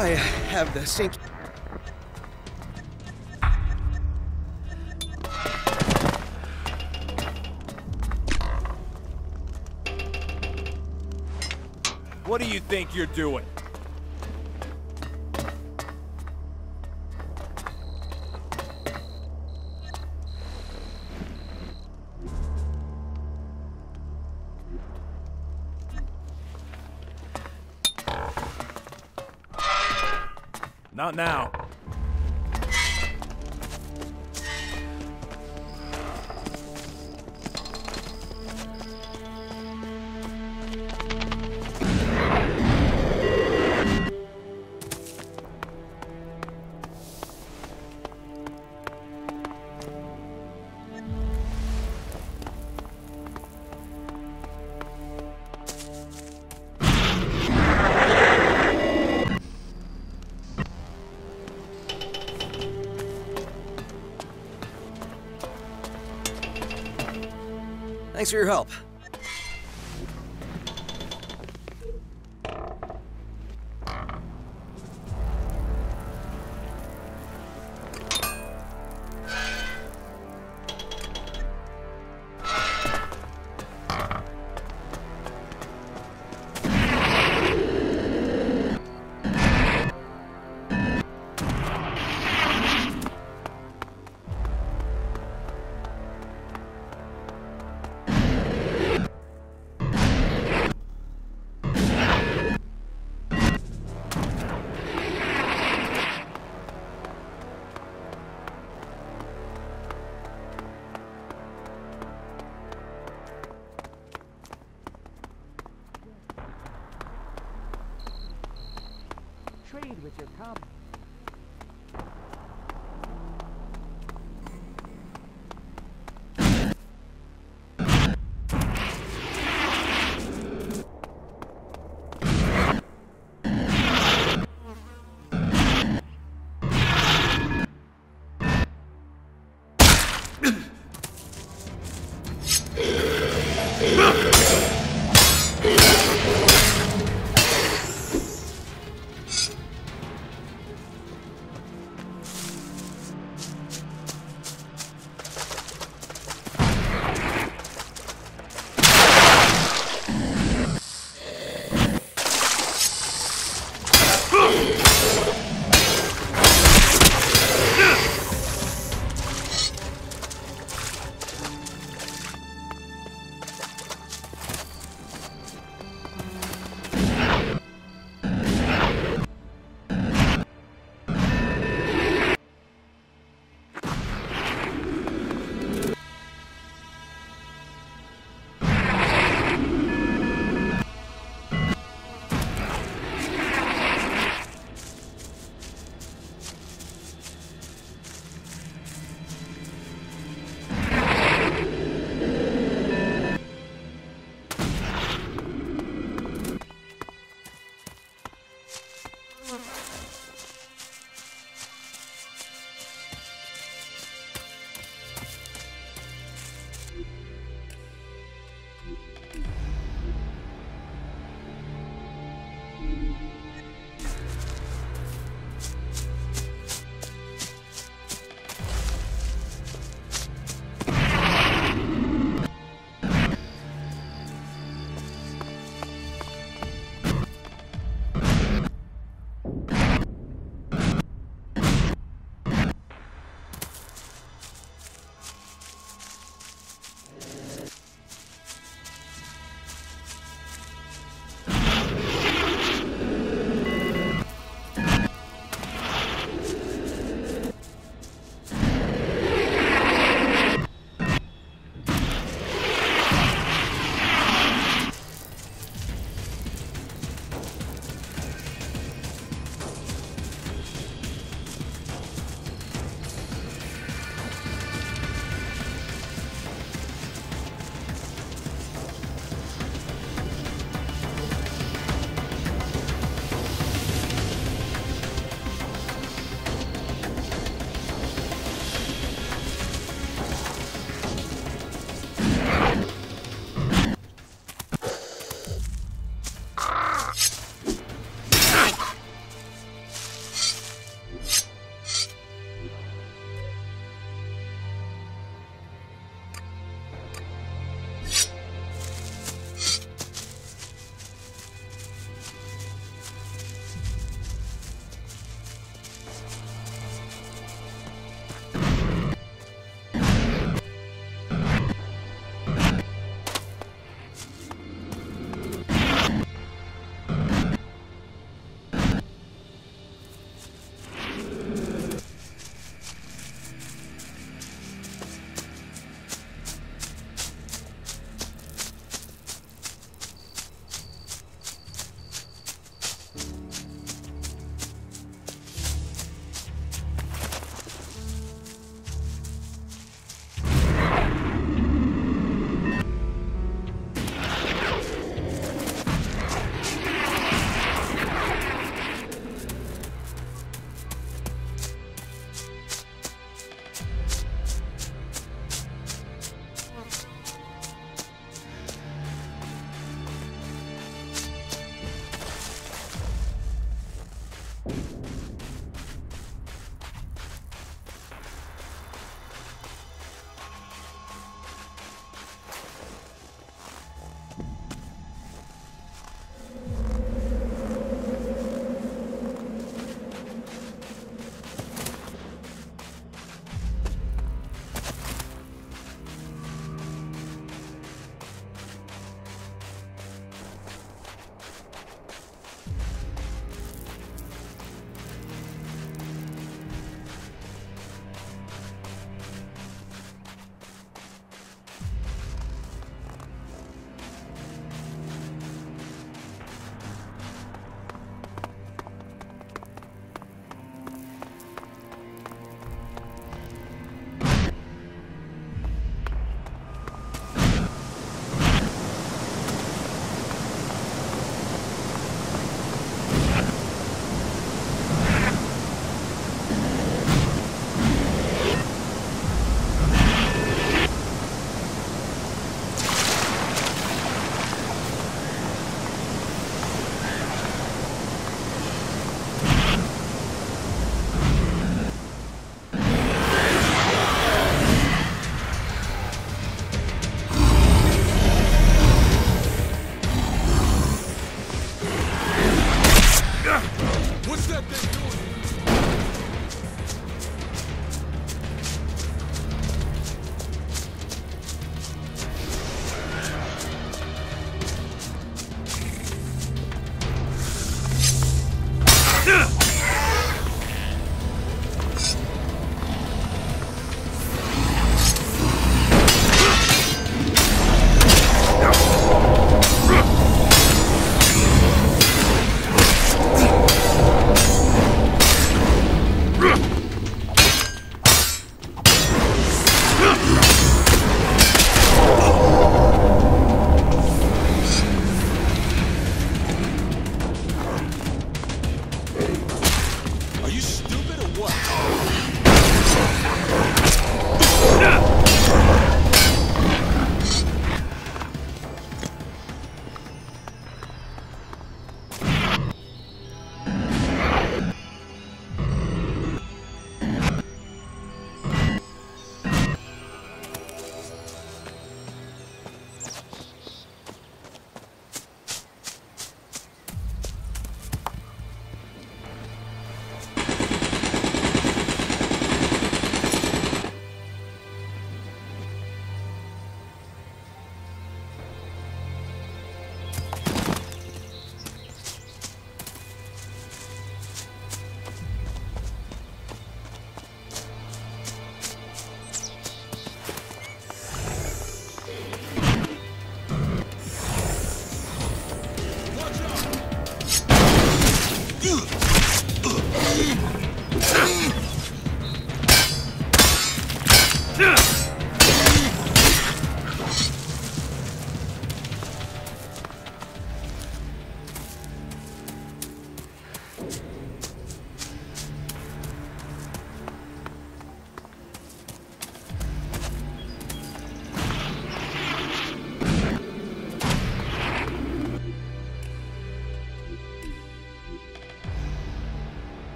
I have the sink. What do you think you're doing? Not now. Thanks for your help. Trade with your cop.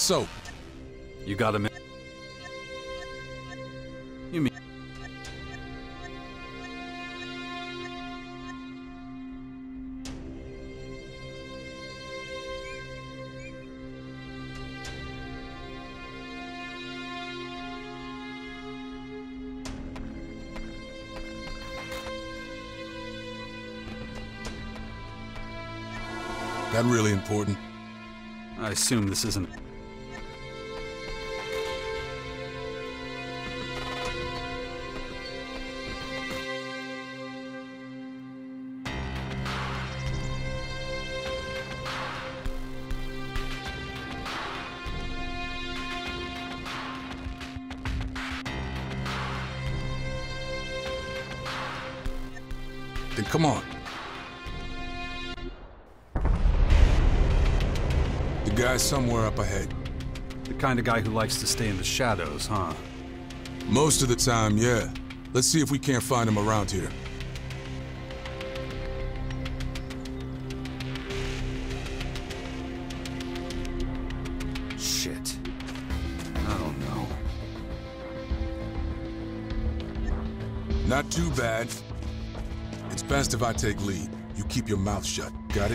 So, You got him. You mean? that really important? I assume this isn't. Then come on. The guy's somewhere up ahead. The kind of guy who likes to stay in the shadows, huh? Most of the time, yeah. Let's see if we can't find him around here. Shit. I don't know. Not too bad. It's best if I take lead. You keep your mouth shut. Got it?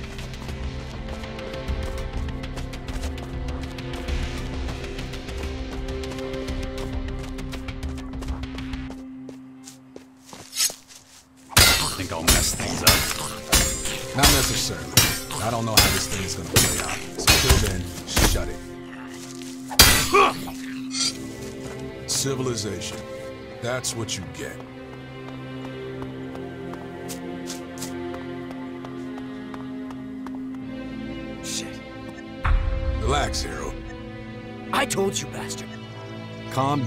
Think I'll mess things up. Not necessarily. I don't know how this thing's gonna play out. So till then, shut it. Civilization. That's what you get. Shit. Relax, hero. I told you, bastard. Calm.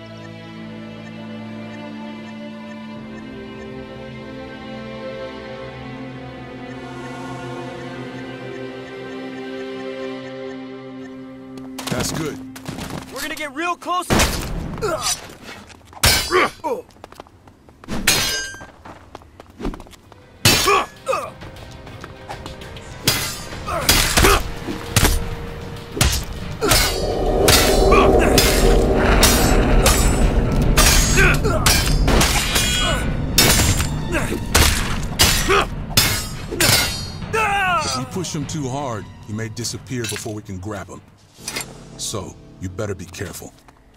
That's good. We're gonna get real close. If we push him too hard, he may disappear before we can grab him. So, you better be careful.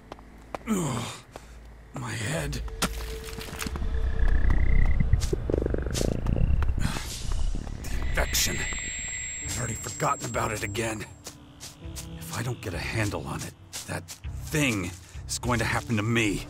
My head. The infection. I've already forgotten about it again. If I don't get a handle on it, that thing is going to happen to me.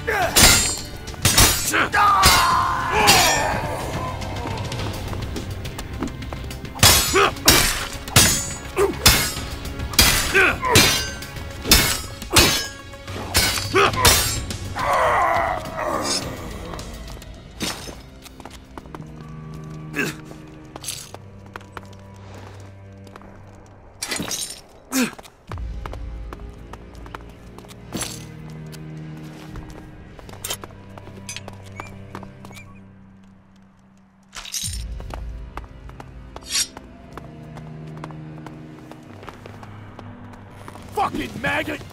Fucking maggot!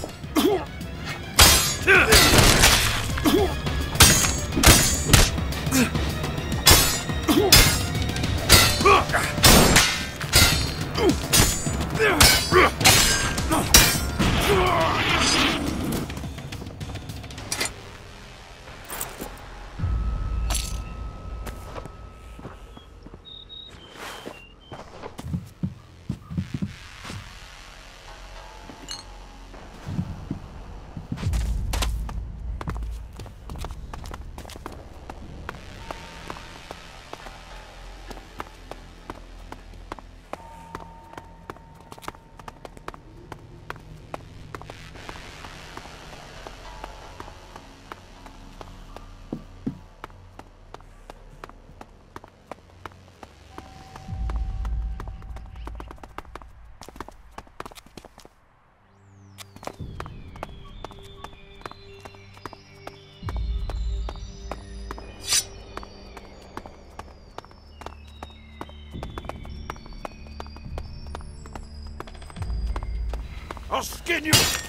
I'll skin you!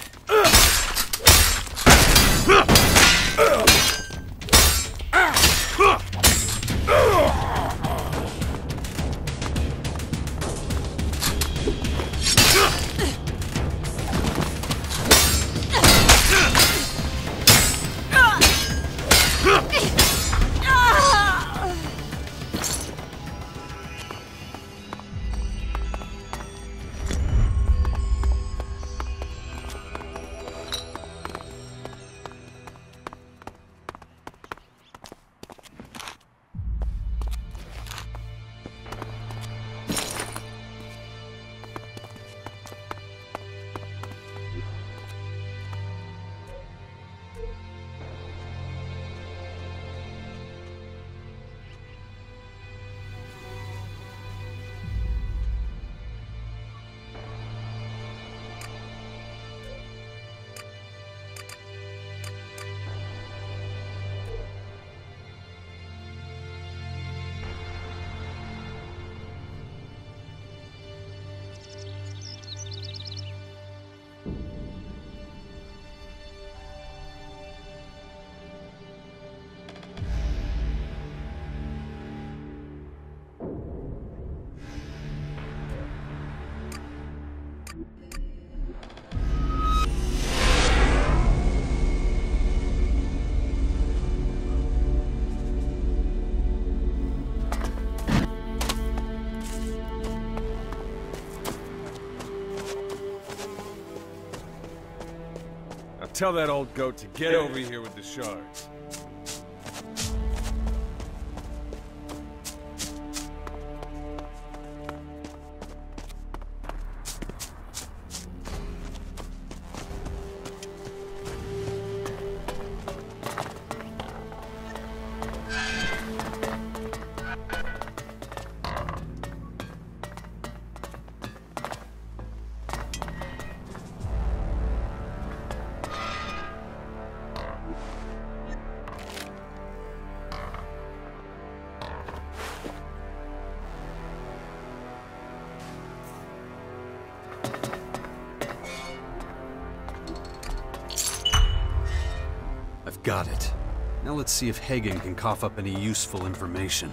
Tell that old goat to get over here with the shards. Got it. Now let's see if Hagen can cough up any useful information.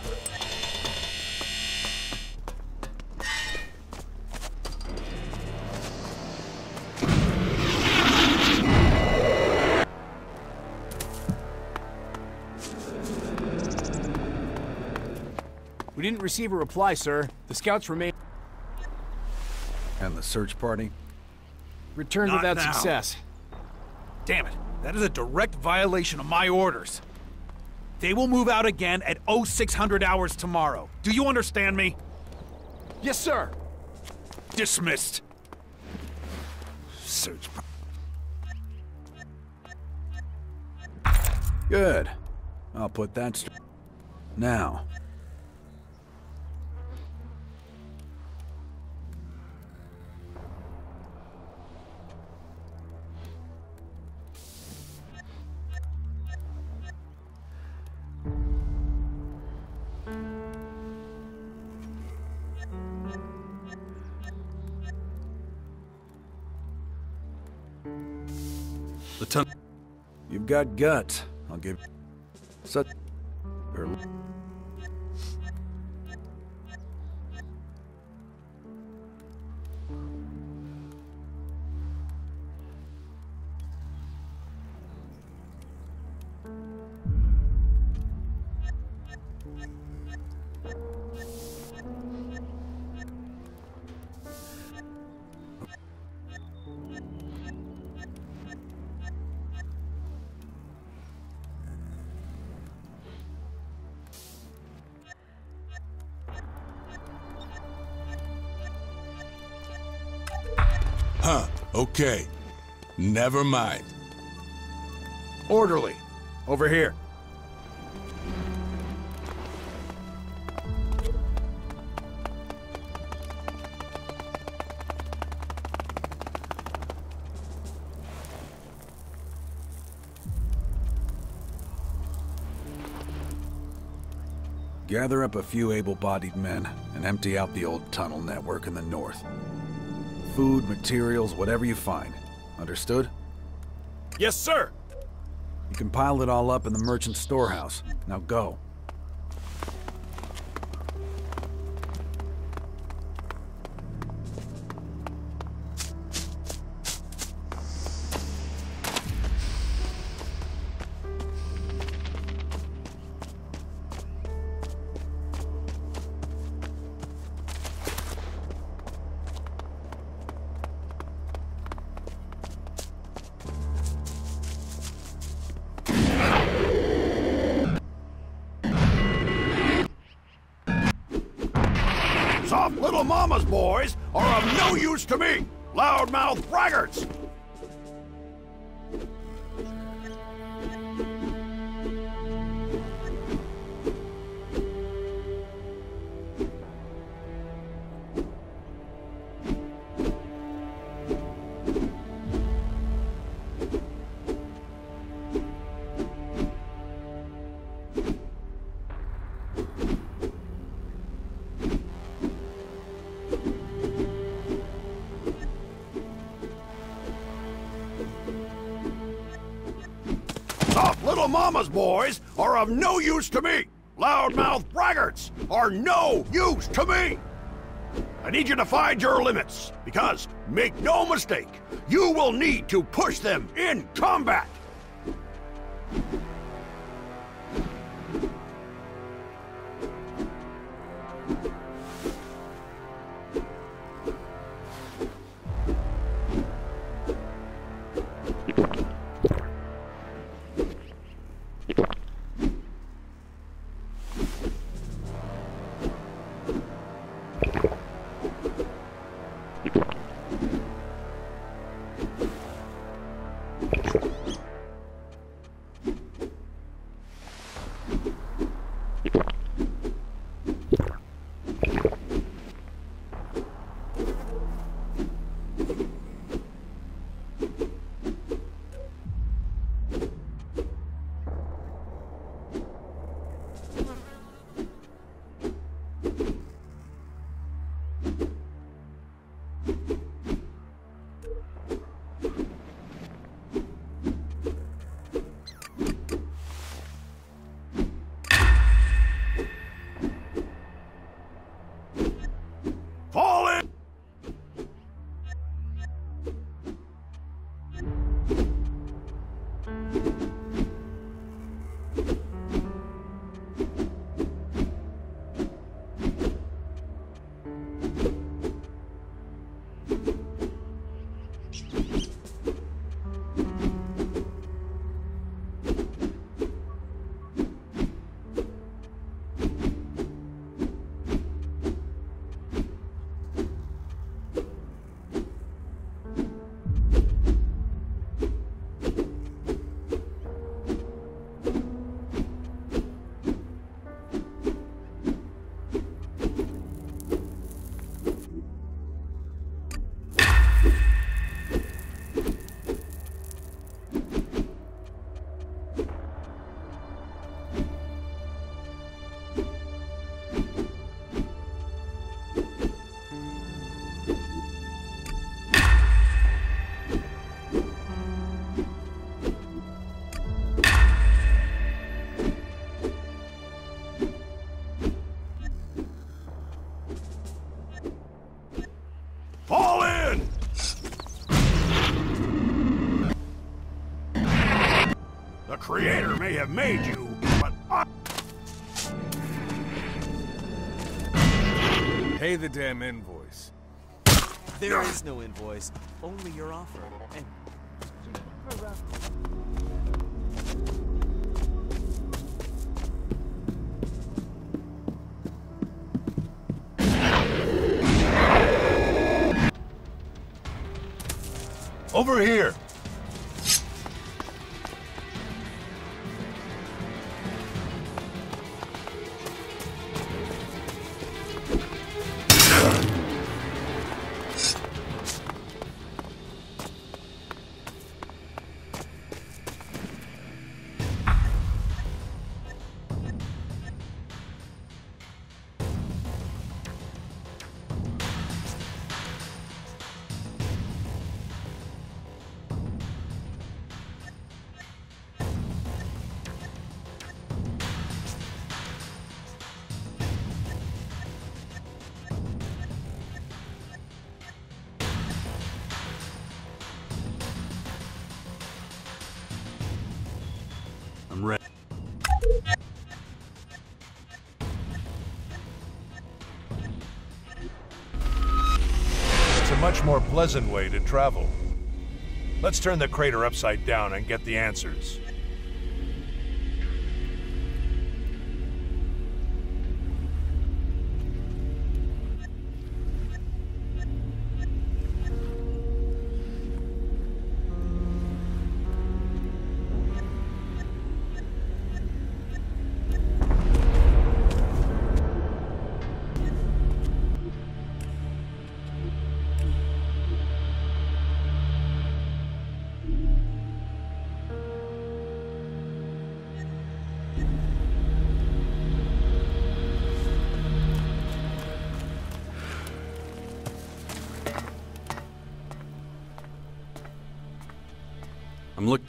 We didn't receive a reply, sir. The scouts remain... And the search party? Returned Not without now. success. Damn it. That is a direct violation of my orders. They will move out again at 0600 hours tomorrow. Do you understand me? Yes, sir. Dismissed. Search. Good. I'll put that straight. Now. Lieutenant. You've got guts. I'll give such. Huh, okay. Never mind. Orderly. Over here. Gather up a few able-bodied men and empty out the old tunnel network in the north. Food, materials, whatever you find. Understood? Yes, sir. You can pile it all up in the merchant storehouse. Now go. Soft little mama's boys are of no use to me! Loudmouth braggarts! Soft little mama's boys are of no use to me! Loudmouth braggarts are no use to me! I need you to find your limits, because, make no mistake, you will need to push them in combat! The Creator may have made you, but I... Pay the damn invoice. There is no invoice, only your offer. And Over here! I'm ready. It's a much more pleasant way to travel. Let's turn the crater upside down and get the answers. I'm look.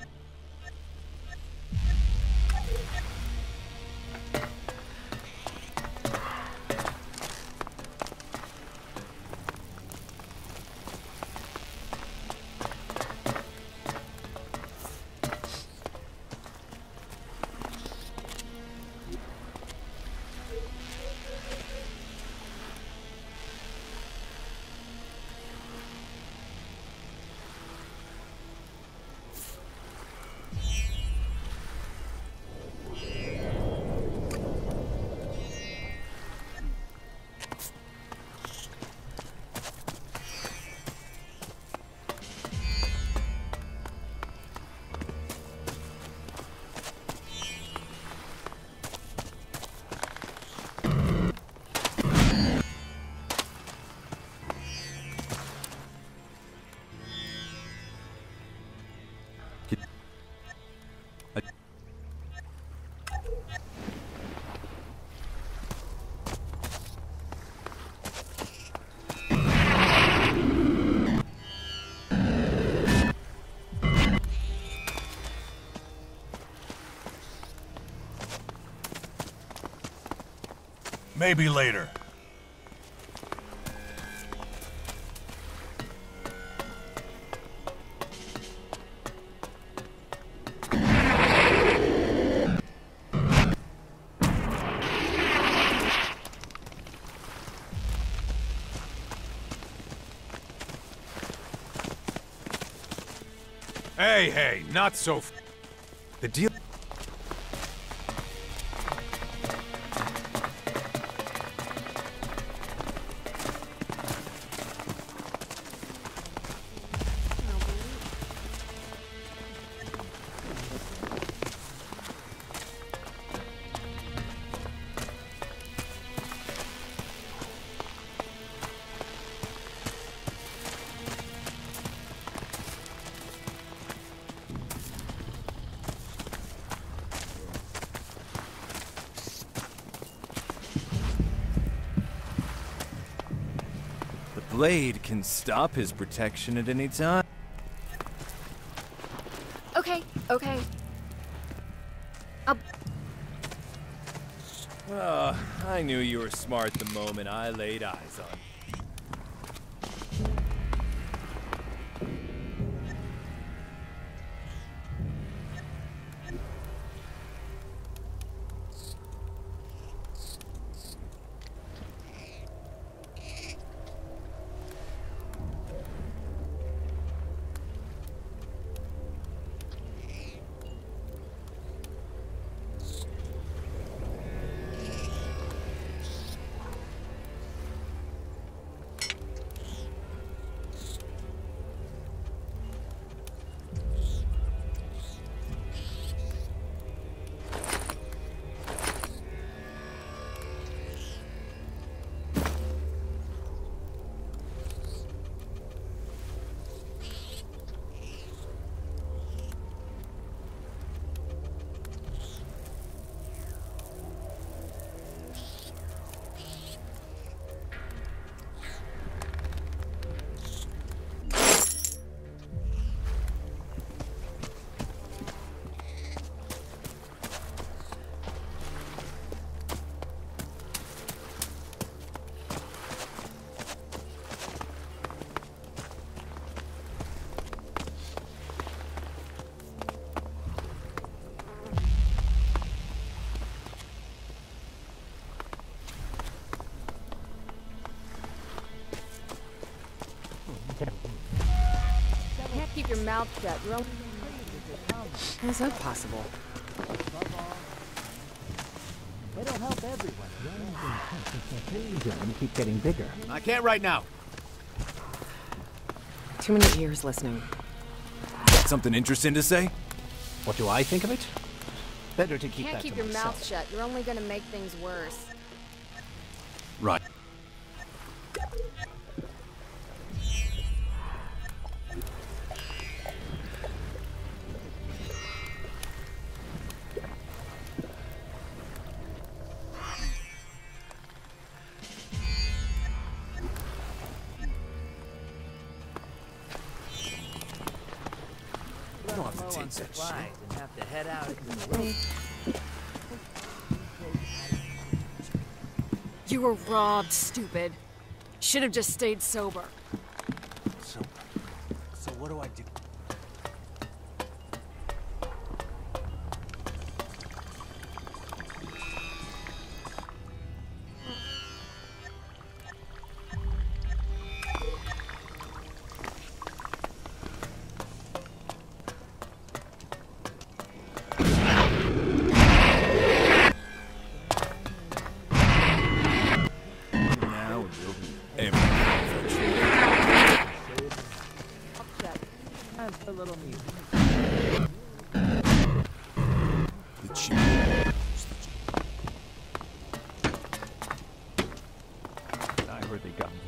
Maybe later. Hey, not so The deal... Blade can stop his protection at any time. Okay. I knew you were smart the moment I laid eyes on you. mouth shut. You're only gonna trade with your comrades. How's that possible? Above all, it'll help everyone. You're going to keep getting bigger. I can't right now. Too many ears listening. Got something interesting to say? What do I think of it? Better to keep Can't that keep to your myself. mouth shut. You're only gonna make things worse. Right. I don't have to take that shit. And have to head out into the road. You were robbed, stupid. Should have just stayed sober. So what do I do? Now you'll be aiming. Upset. That's a little music. The cheap. I heard they got me.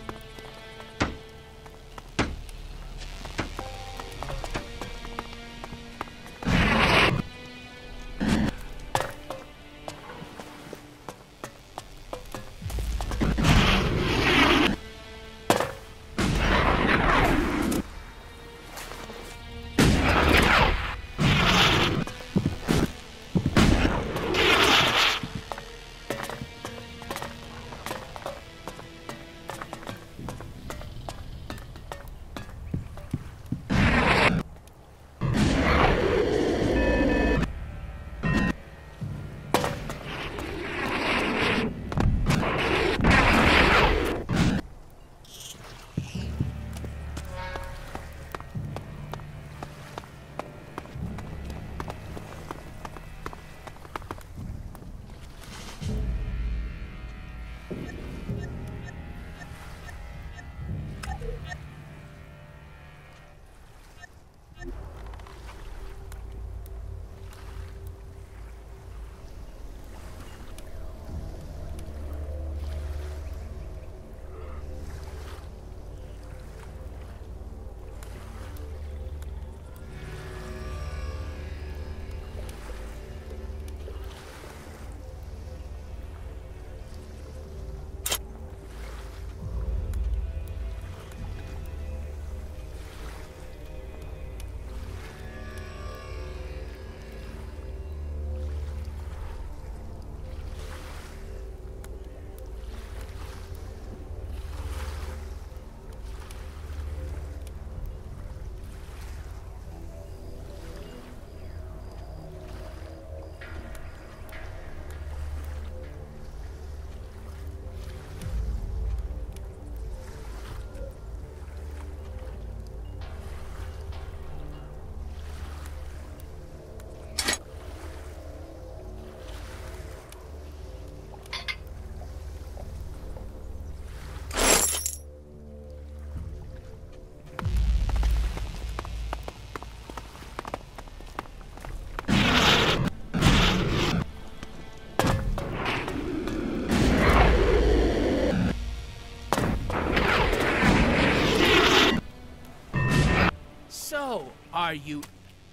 Are you...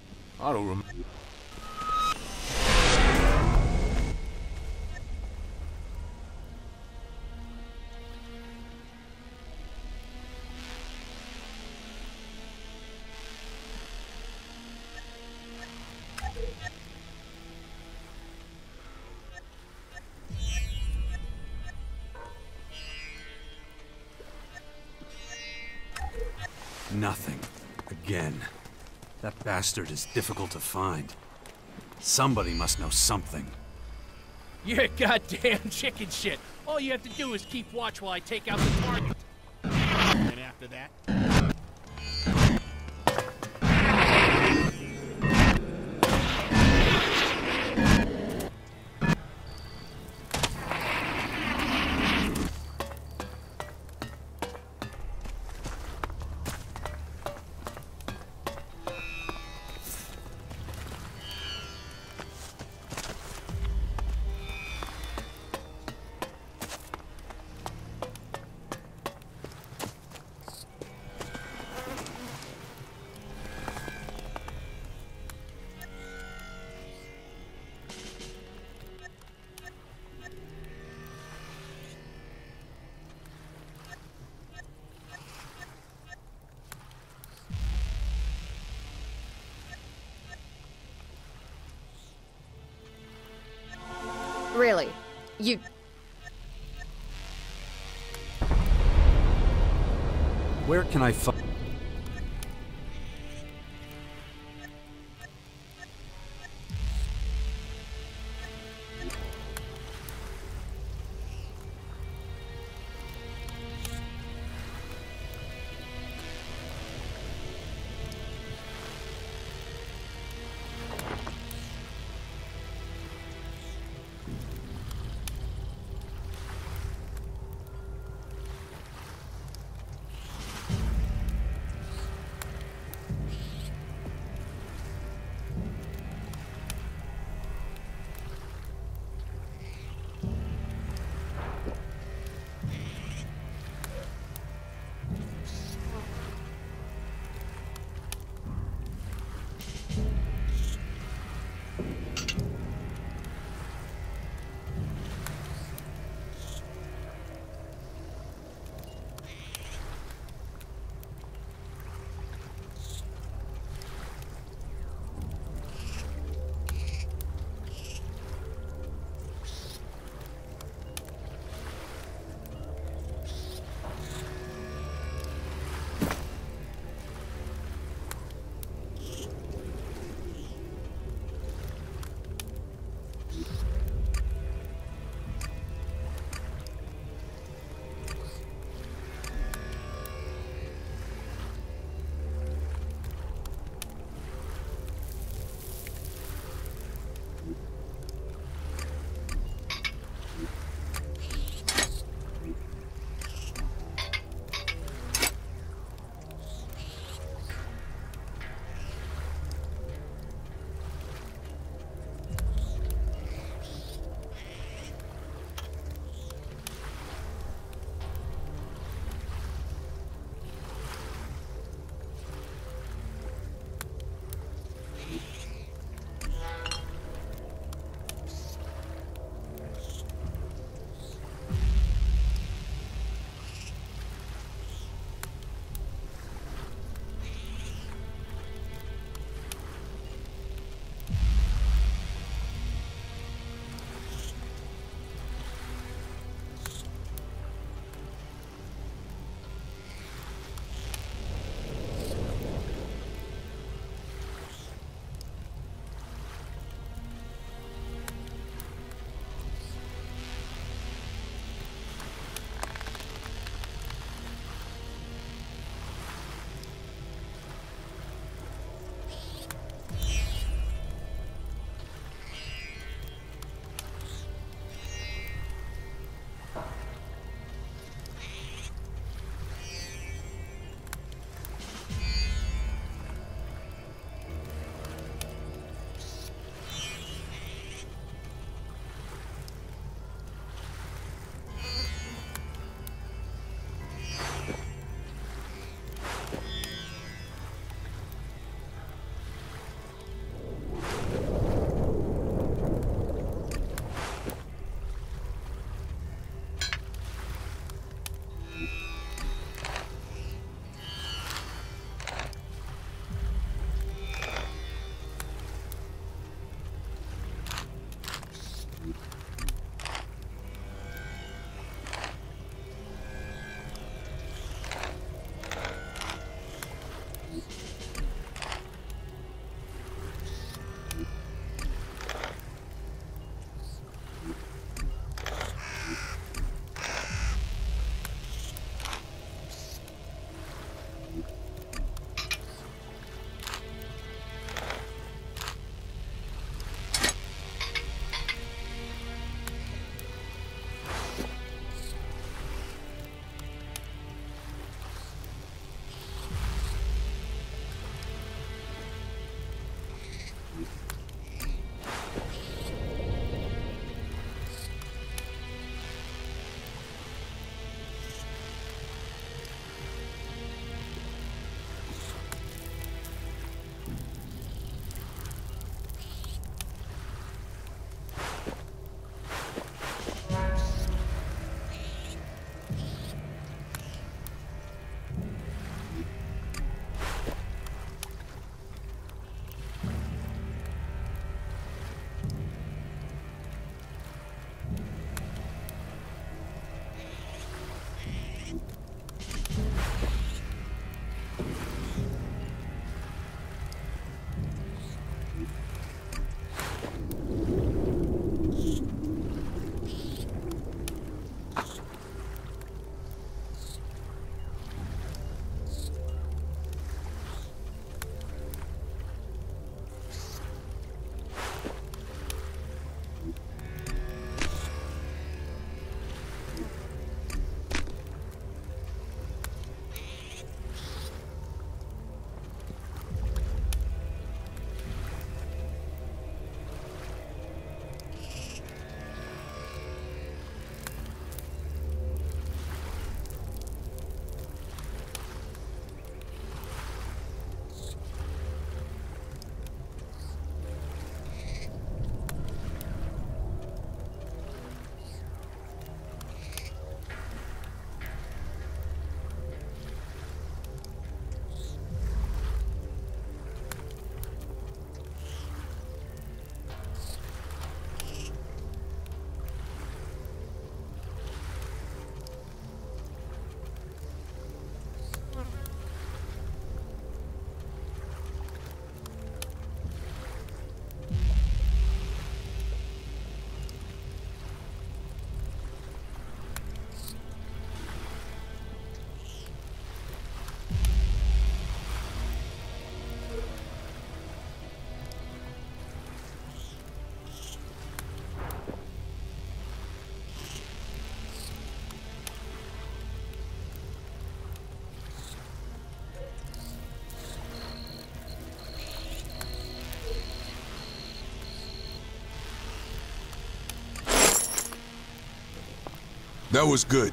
I don't remember. Nothing. Again. That bastard is difficult to find. Somebody must know something. You're goddamn chicken shit. All you have to do is keep watch while I take out the target. And after that... Really. You... Where can I find... That was good.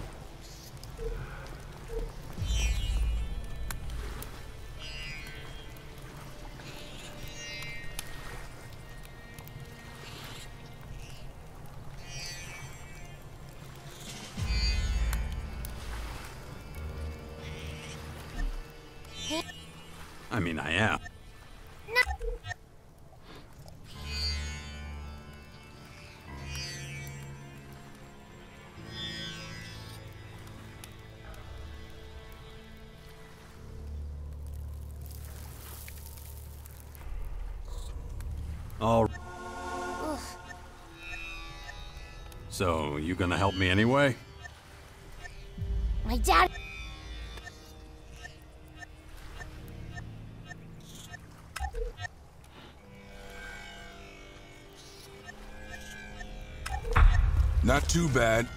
I mean, I am. All. So, you gonna help me anyway? My dad. Not too bad.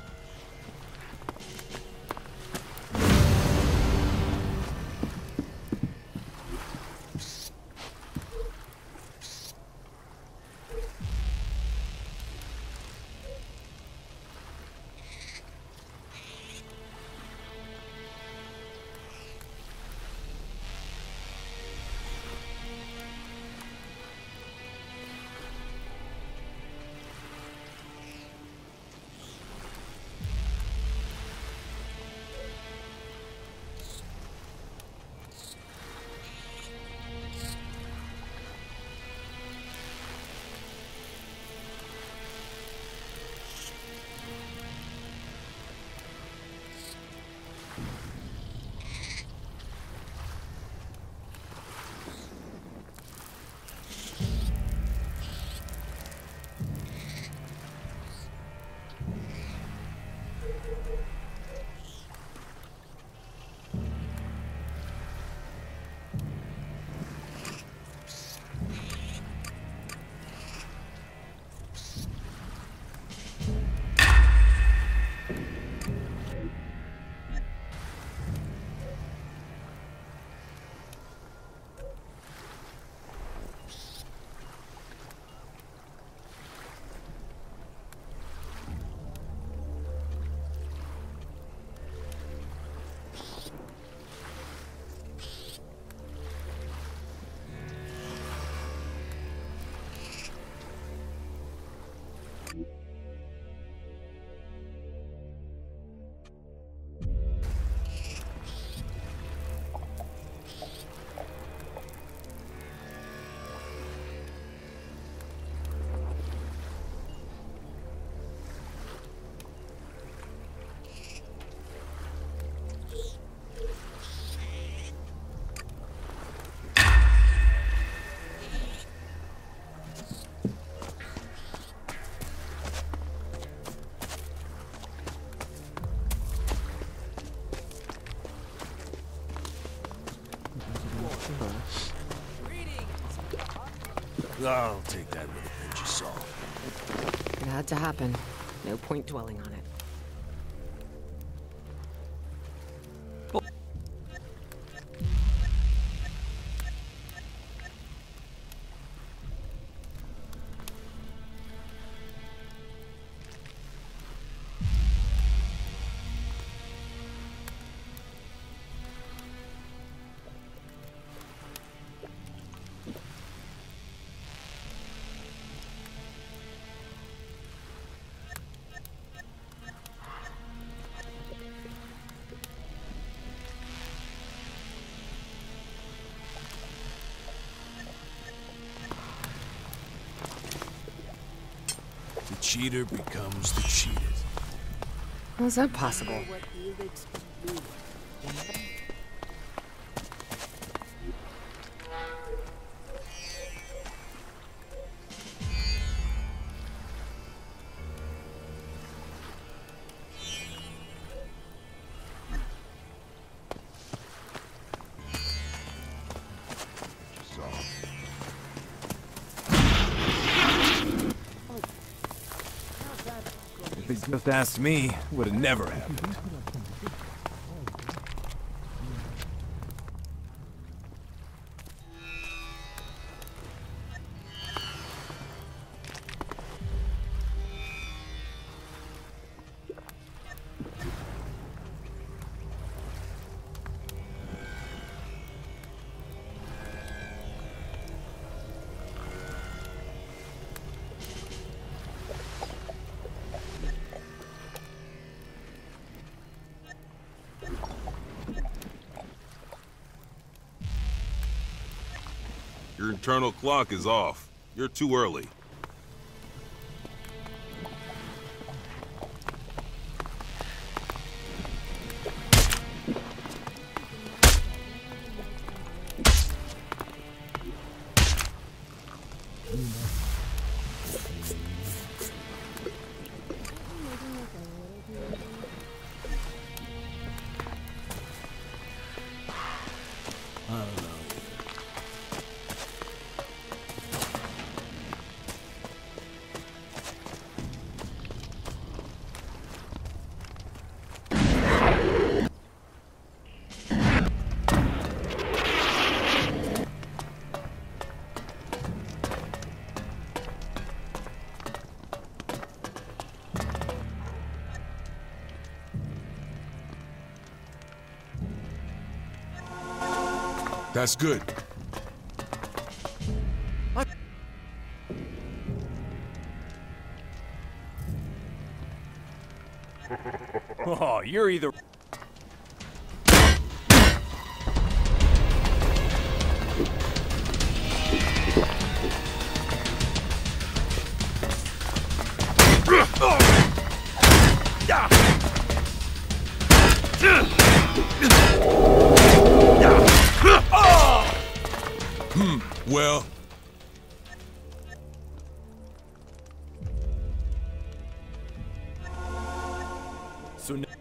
I'll take that with a pinch of salt. It had to happen. No point dwelling on it. The cheater becomes the cheated. How's that possible? If they just asked me, would have never happened. internal clock is off. You're too early. That's good. Oh, you're either... Well... So now...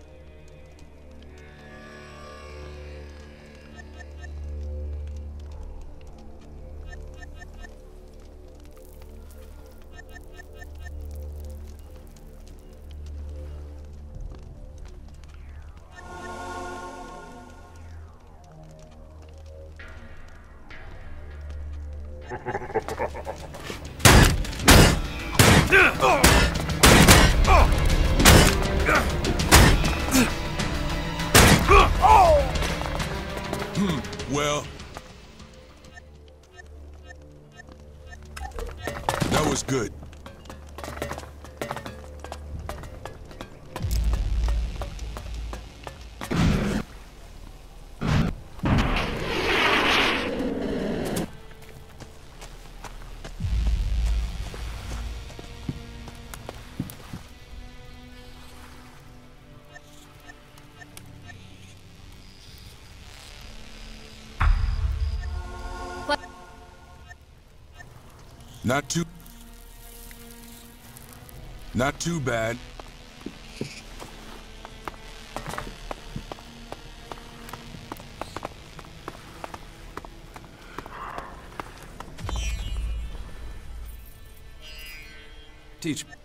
Well... That was good. Not too bad. Teach me.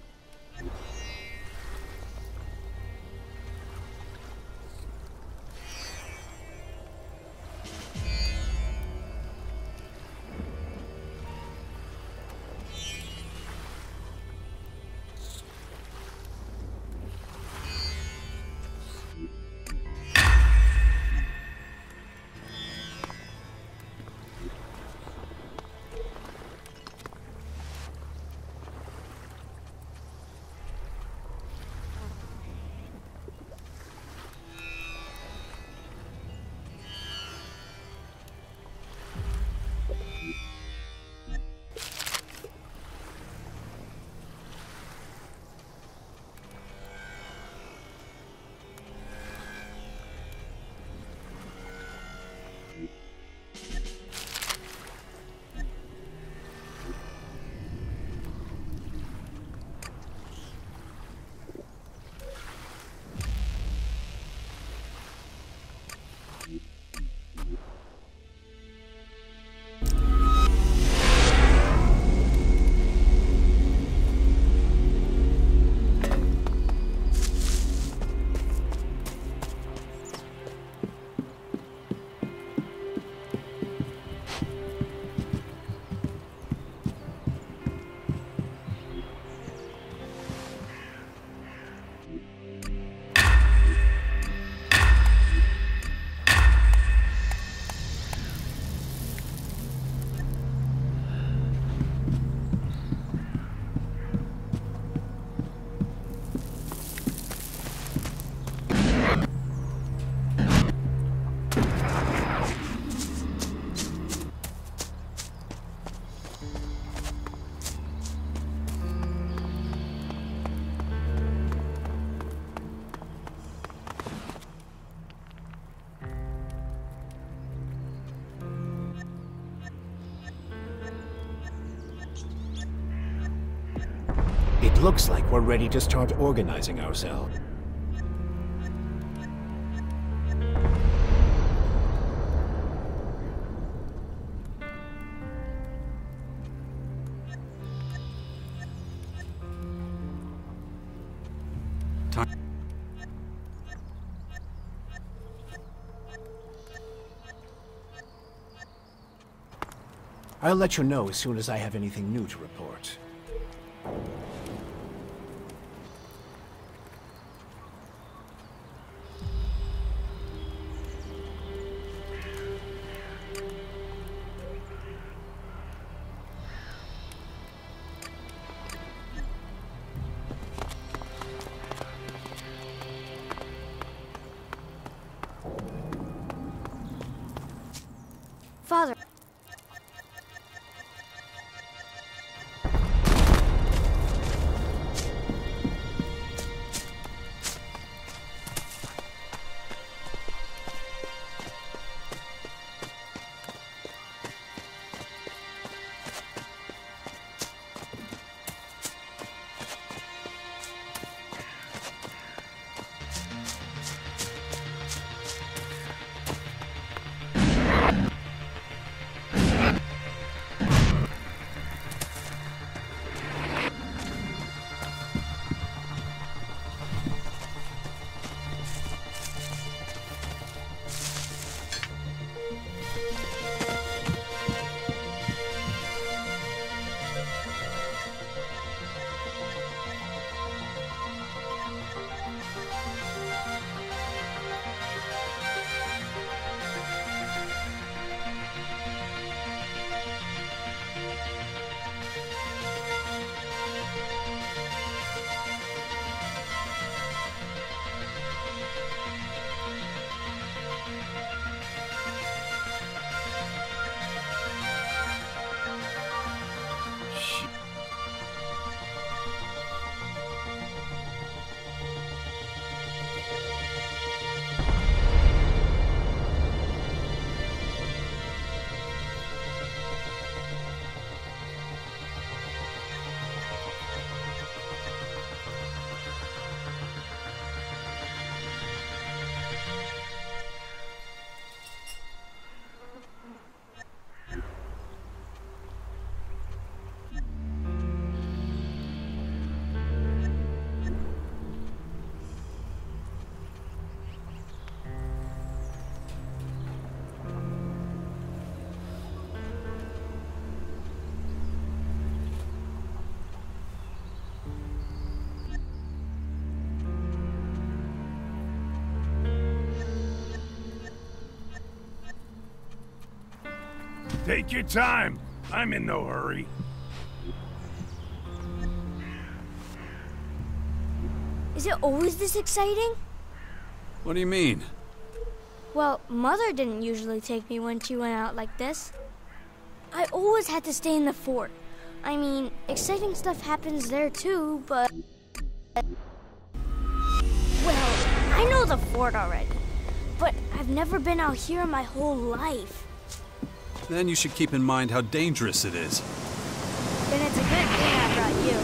Looks like we're ready to start organizing ourselves. I'll let you know as soon as I have anything new to report. Father. Take your time. I'm in no hurry. Is it always this exciting? What do you mean? Well, Mother didn't usually take me when she went out like this. I always had to stay in the fort. I mean, exciting stuff happens there too, but... Well, I know the fort already, but I've never been out here in my whole life. Then you should keep in mind how dangerous it is. Then it's a good thing I brought you.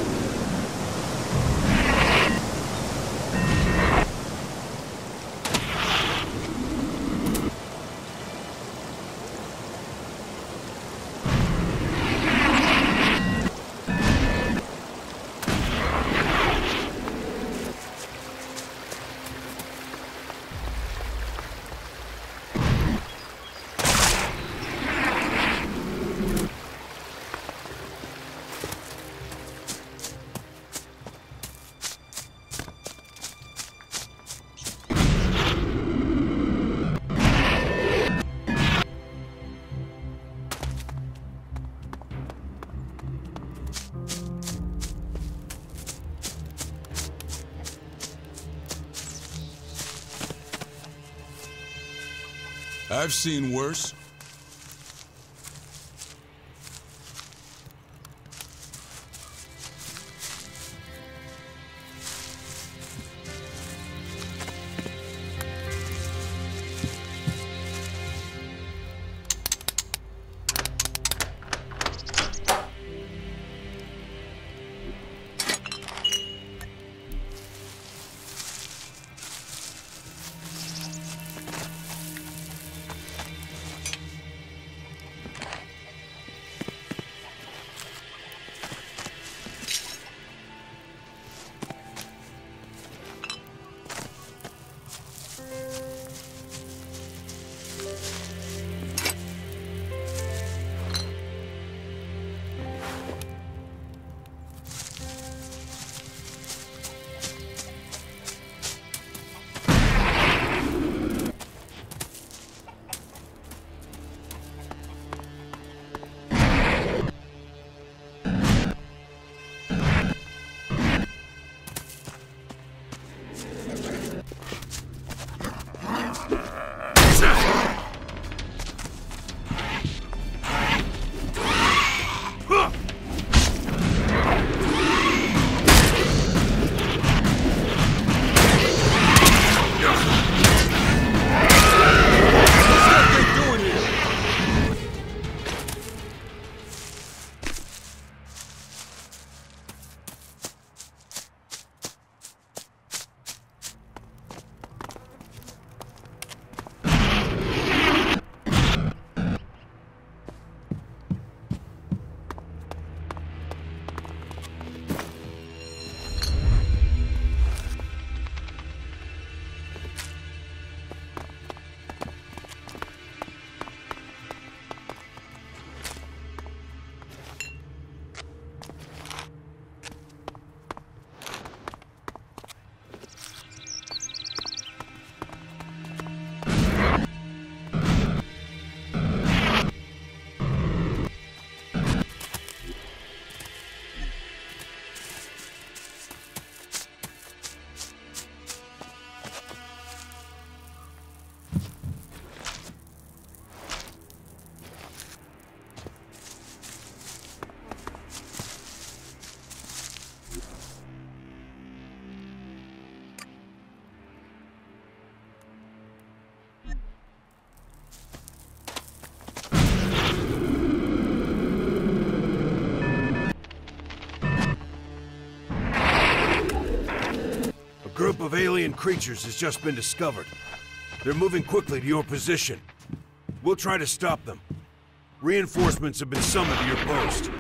I've seen worse. group of alien creatures has just been discovered. They're moving quickly to your position. We'll try to stop them. Reinforcements have been summoned to your post.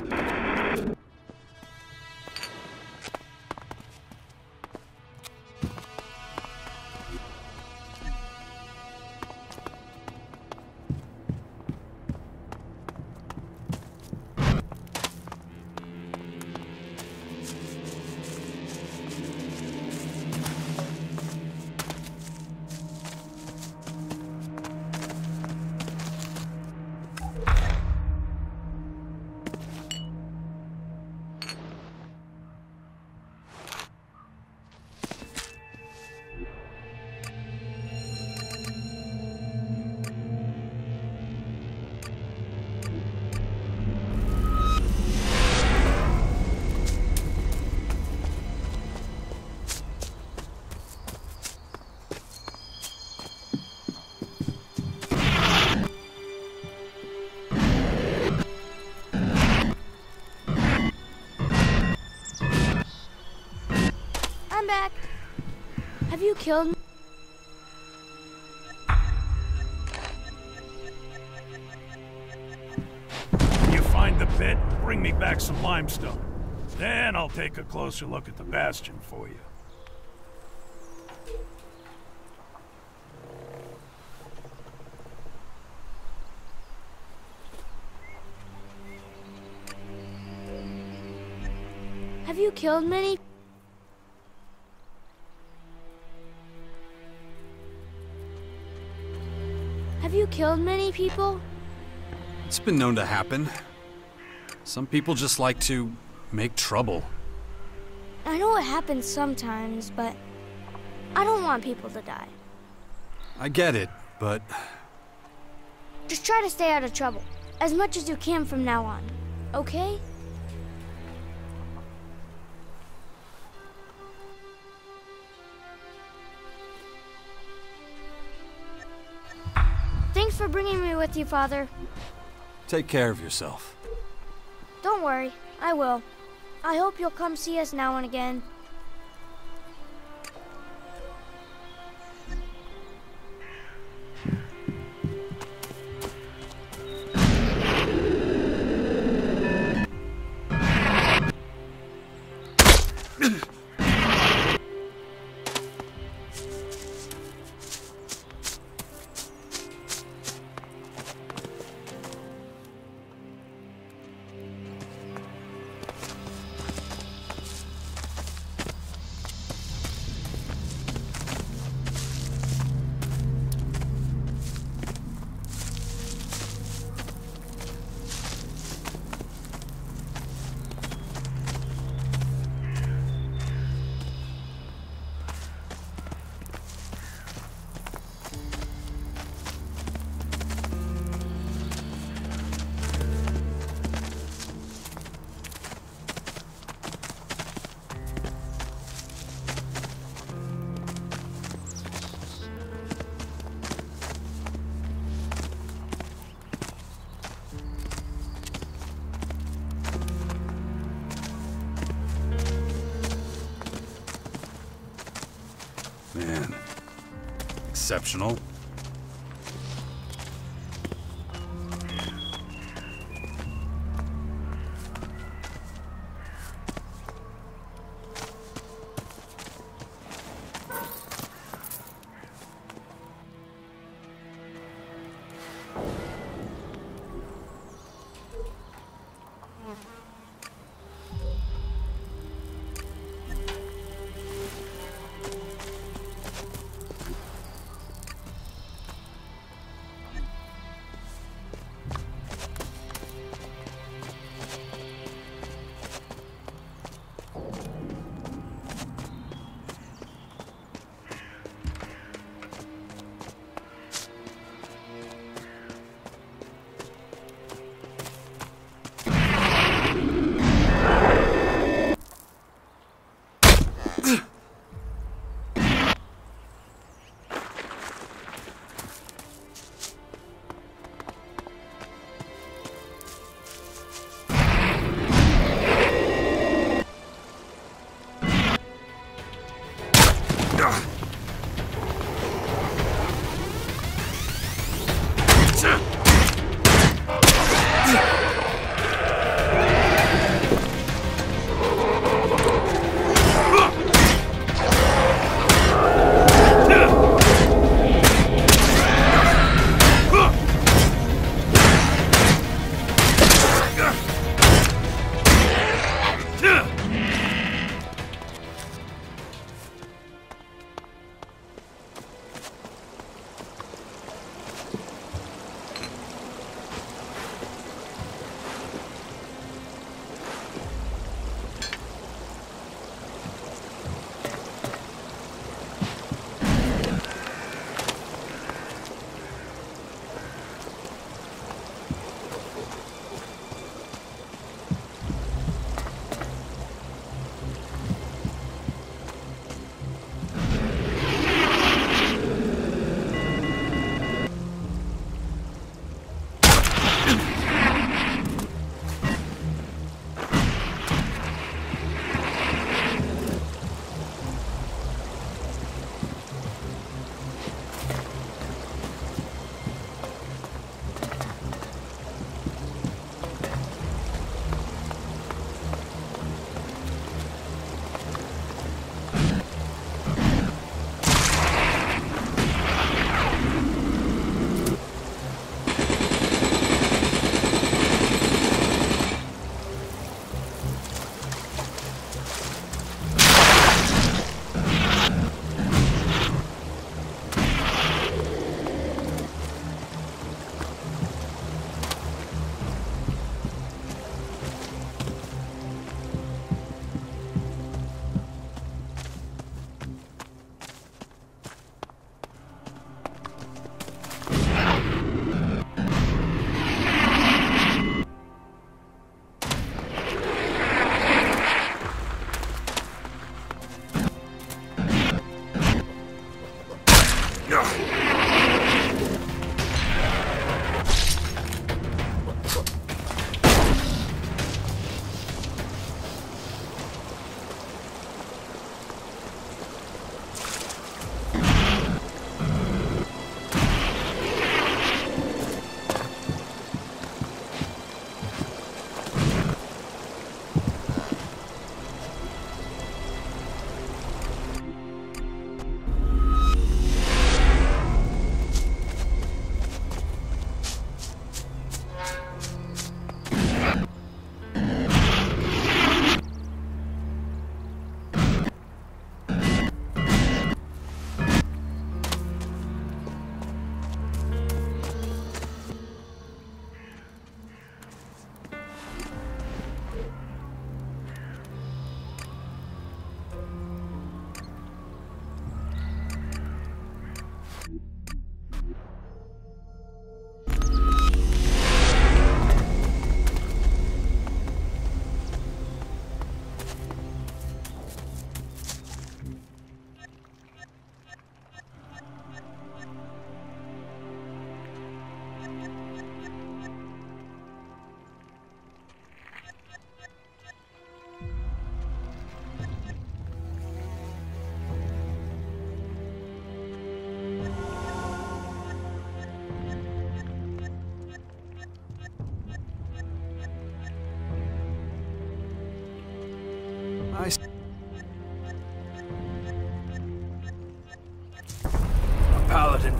Back. Have you killed me? When you find the pit, bring me back some limestone. Then I'll take a closer look at the bastion for you. Have you killed many? Have you killed many people? It's been known to happen. Some people just like to make trouble. I know it happens sometimes, but I don't want people to die. I get it, but... Just try to stay out of trouble, as much as you can from now on, okay? Thanks for bringing me with you, Father. Take care of yourself. Don't worry, I will. I hope you'll come see us now and again. Man, exceptional.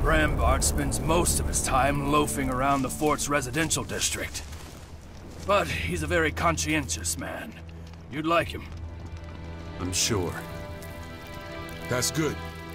Brambart spends most of his time loafing around the fort's residential district. But he's a very conscientious man. You'd like him. I'm sure. That's good.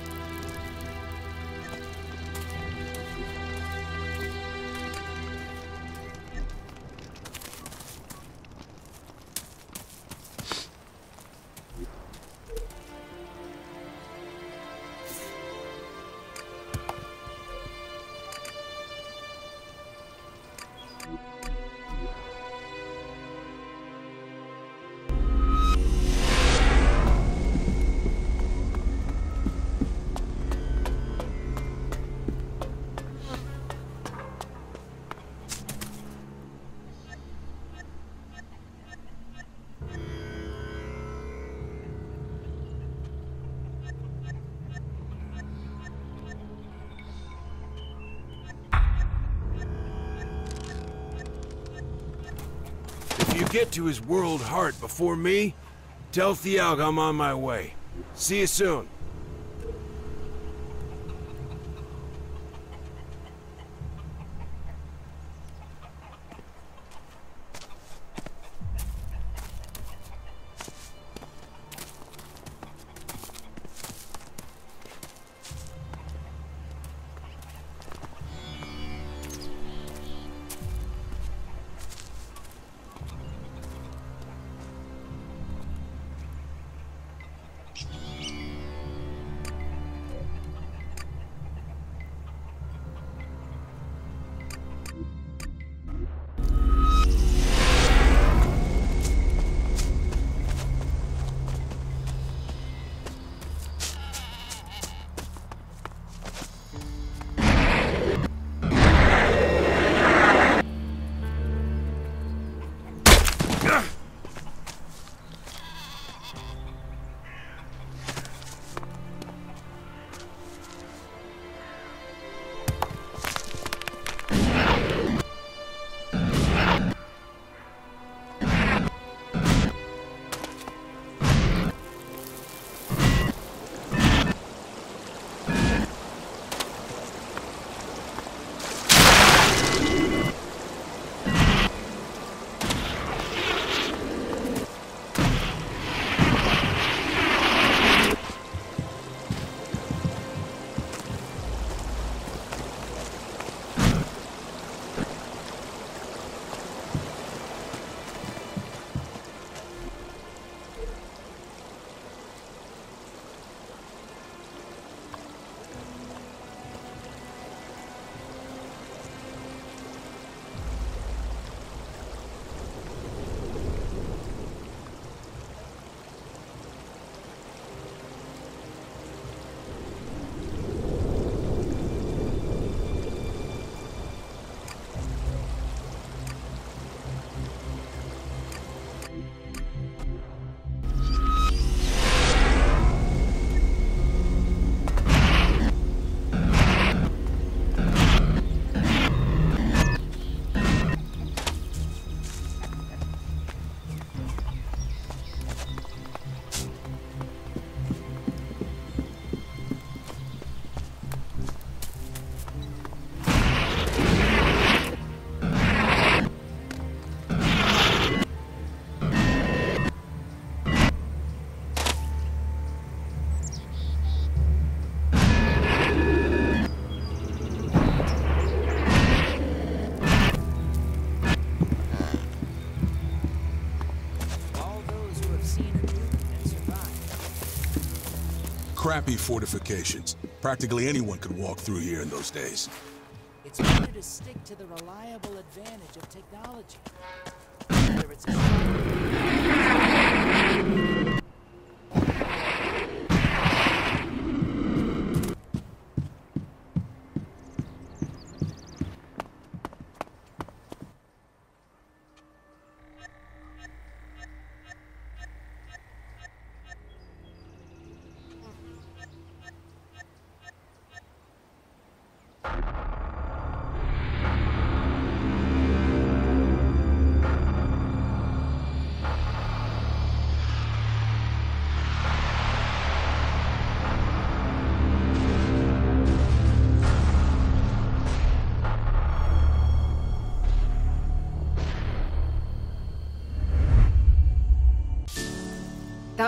If you get to his world heart before me, tell Thialg I'm on my way. See you soon. Crappy fortifications. Practically anyone could walk through here in those days. It's better to stick to the reliable advantage of technology. Whether it's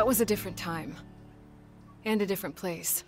That was a different time. And a different place.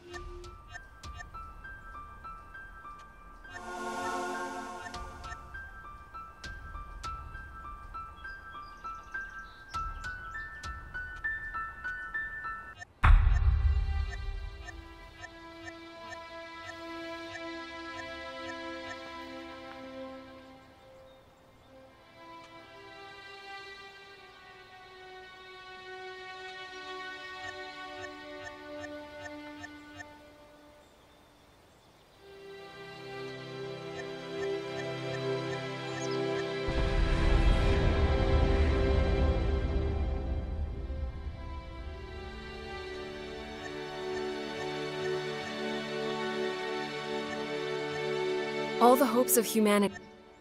All the hopes of humanity.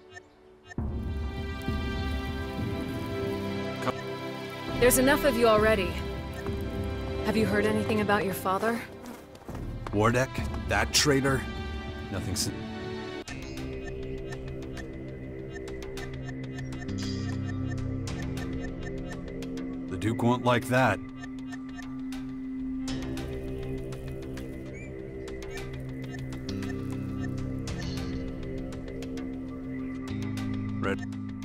There's enough of you already. Have you heard anything about your father? Wardek? That traitor? Nothing since... The Duke won't like that. Red.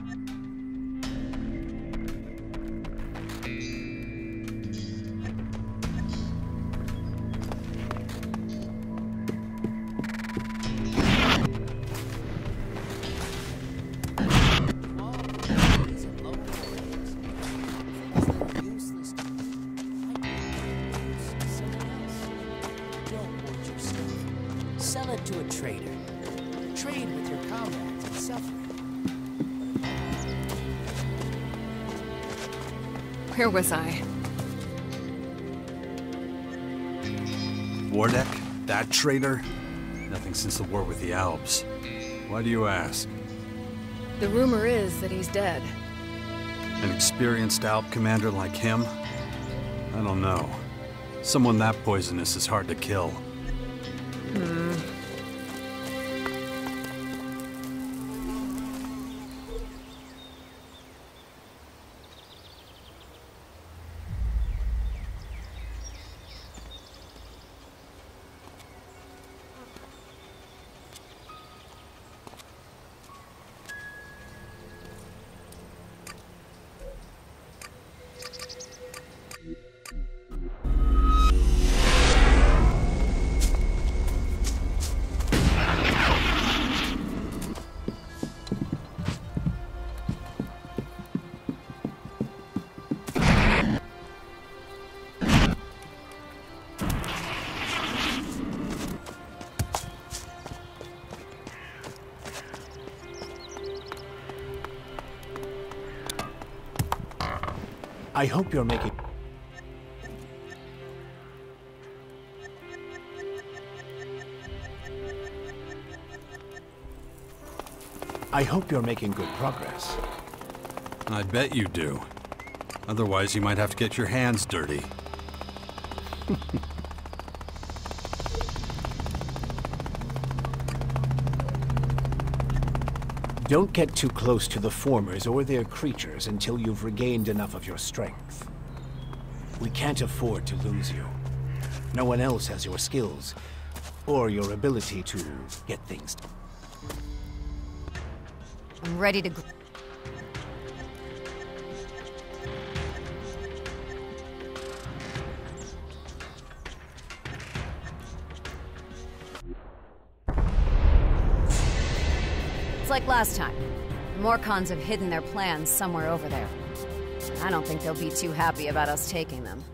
Sell it to a trader. Trade with your comrades and suffer. Where was I? Wardek? That traitor? Nothing since the war with the Alps. Why do you ask? The rumor is that he's dead. An experienced Alp commander like him? I don't know. Someone that poisonous is hard to kill. I hope you're making... I hope you're making good progress. I bet you do. Otherwise, you might have to get your hands dirty. Don't get too close to the Formers or their creatures until you've regained enough of your strength. We can't afford to lose you. No one else has your skills, or your ability to get things done. I'm ready to... It's like last time. The Morcons have hidden their plans somewhere over there. I don't think they'll be too happy about us taking them.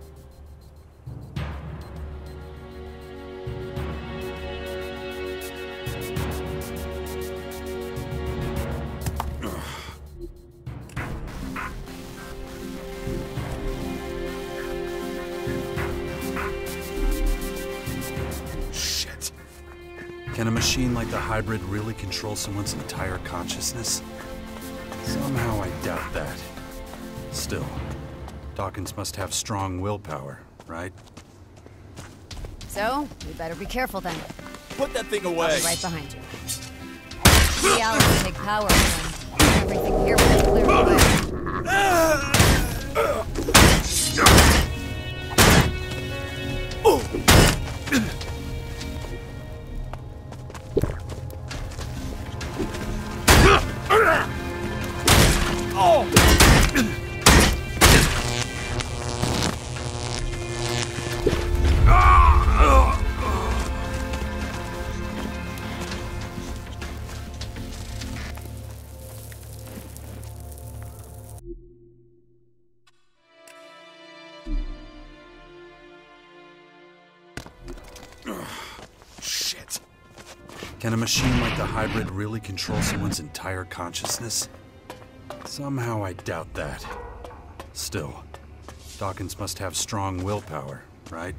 Shit. Can a machine like the hybrid really control someone's entire consciousness? Somehow I doubt that. Still, Dawkins must have strong willpower, right? So, we better be careful then. Put that thing away. I'll be right behind you. The Owls take power from them. Everything here will clear away. Shit. Can a machine like the hybrid really control someone's entire consciousness? Somehow I doubt that. Still, Dawkins must have strong willpower, right?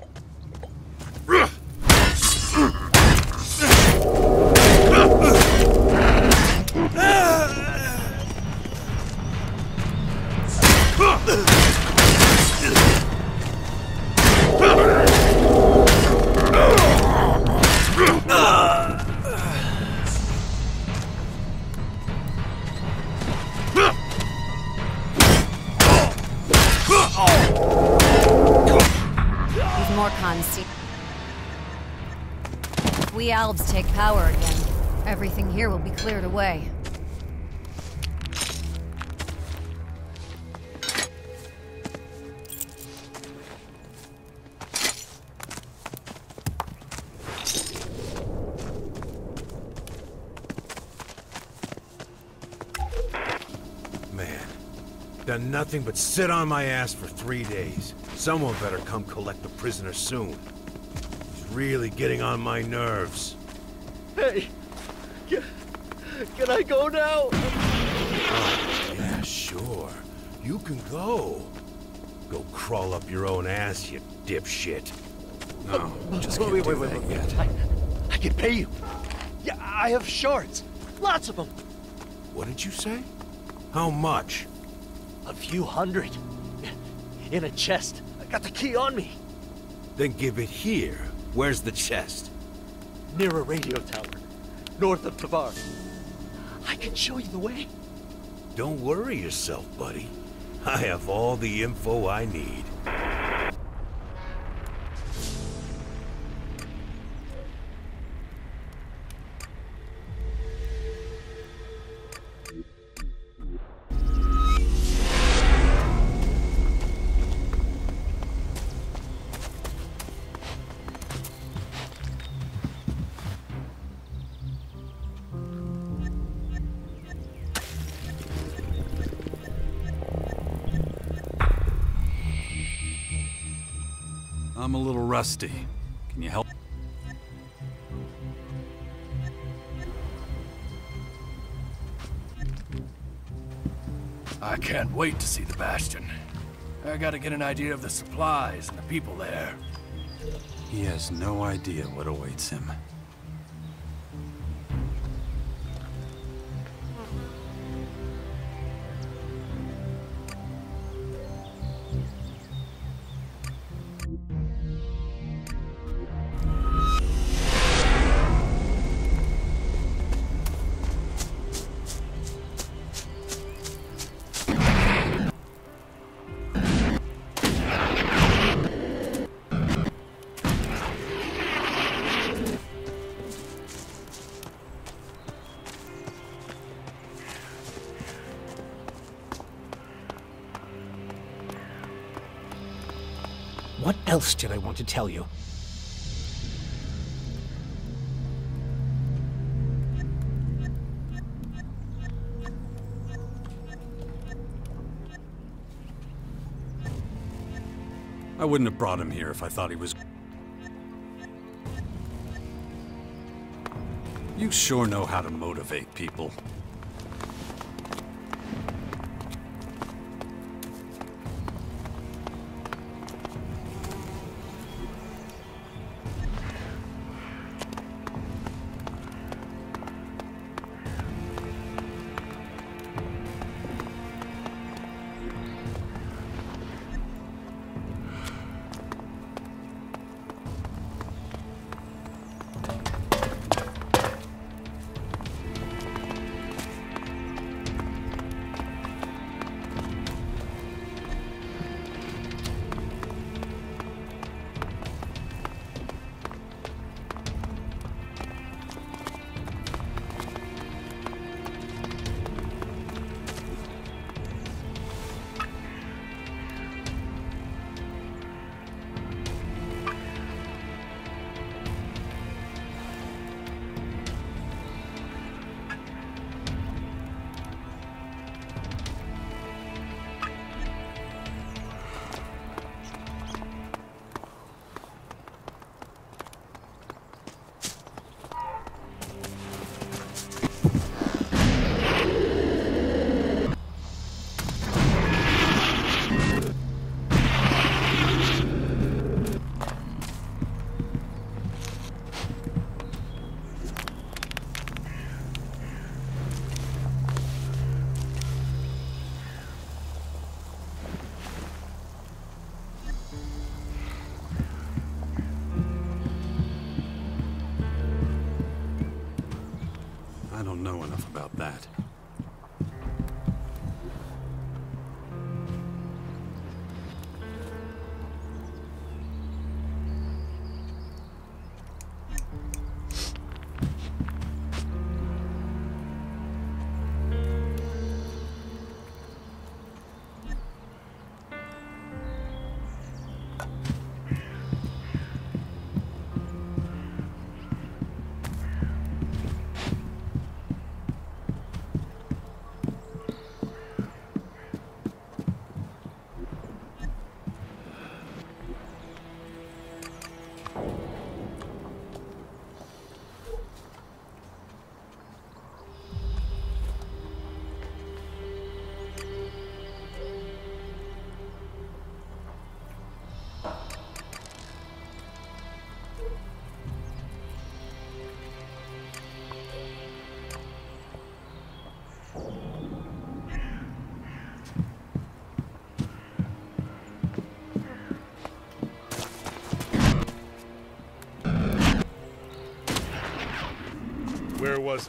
These Morcons see. If we Alves take power again, everything here will be cleared away. Done nothing but sit on my ass for 3 days. Someone better come collect the prisoner soon. He's really getting on my nerves. Hey, can I go now? Oh, yeah, sure. You can go. Go crawl up your own ass, you dipshit. No, just can't wait, do that yet. I can pay you. Yeah, I have shards. Lots of them. What did you say? How much? A few hundred. In a chest. I got the key on me. Then give it here. Where's the chest? Near a radio tower. North of Tavar. I can show you the way. Don't worry yourself, buddy. I have all the info I need. I'm a little rusty. Can you help? I can't wait to see the Bastion. I gotta get an idea of the supplies and the people there. He has no idea what awaits him. What else did I want to tell you? I wouldn't have brought him here if I thought he was... You sure know how to motivate people. know enough about that. Where was I?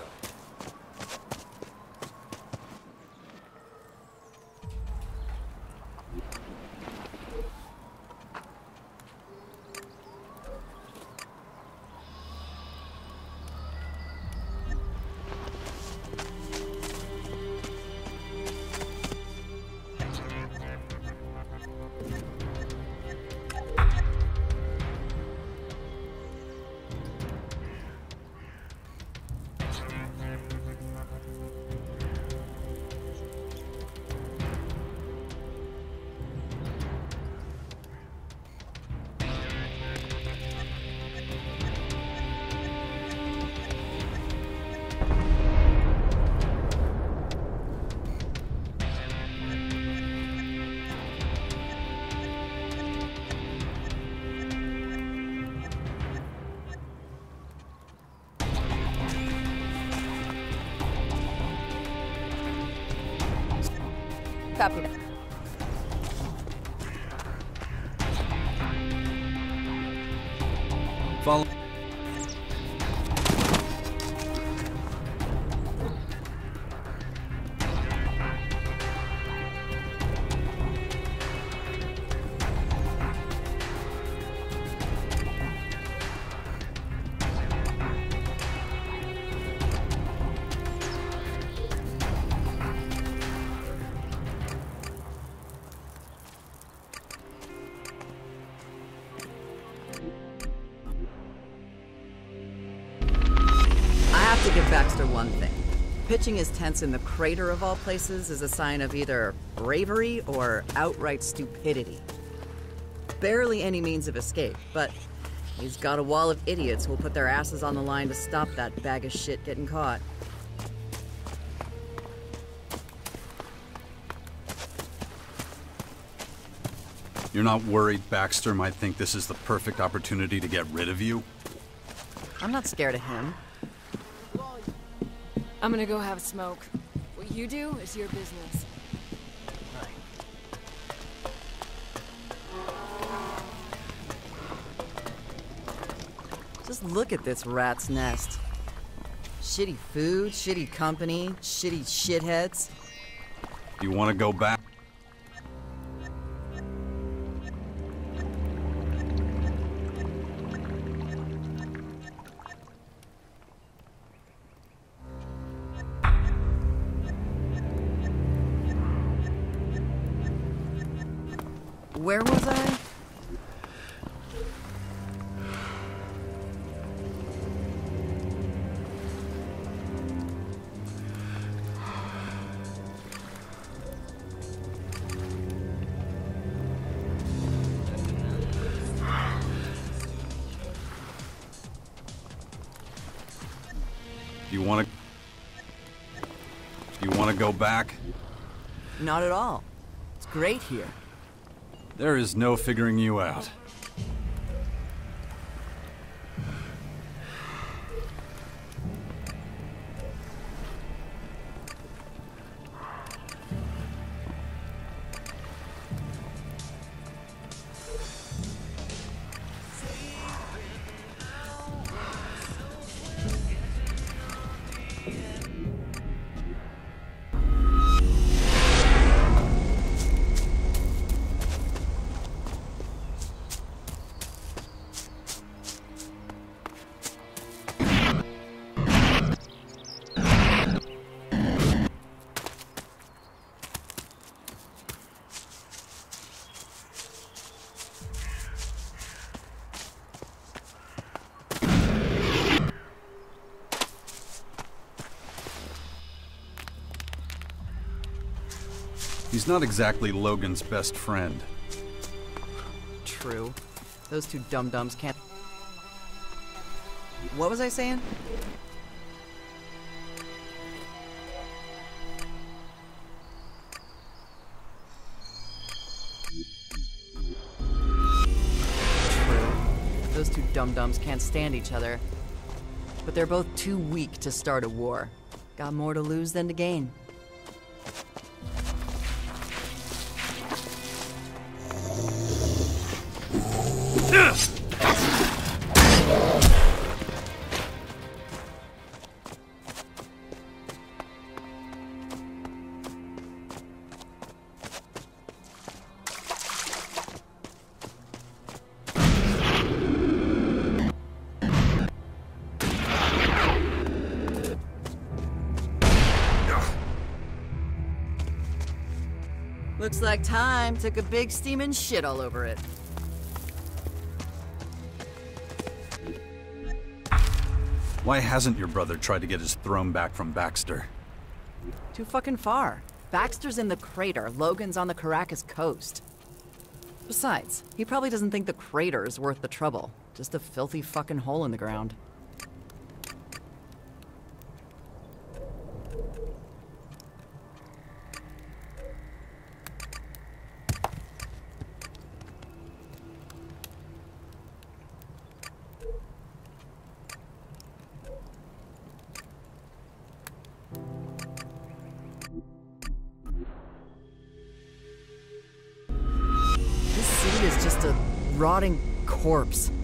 Copy that. Follow. To give Baxter one thing. Pitching his tents in the crater of all places is a sign of either bravery or outright stupidity. Barely any means of escape, but he's got a wall of idiots who'll put their asses on the line to stop that bag of shit getting caught. You're not worried Baxter might think this is the perfect opportunity to get rid of you? I'm not scared of him. I'm gonna go have a smoke. What you do is your business. Just look at this rat's nest. Shitty food, shitty company, shitty shitheads. You want to go back? Where was I? You want to go back? Not at all. It's great here. There is no figuring you out. He's not exactly Logan's best friend. True. Those two dum-dums can't... What was I saying? True. Those two dum-dums can't stand each other. But they're both too weak to start a war. Got more to lose than to gain. Looks like time took a big steaming shit all over it. Why hasn't your brother tried to get his throne back from Baxter? Too fucking far. Baxter's in the crater, Logan's on the Caracas coast. Besides, he probably doesn't think the crater is worth the trouble. Just a filthy fucking hole in the ground. Rotting corpse.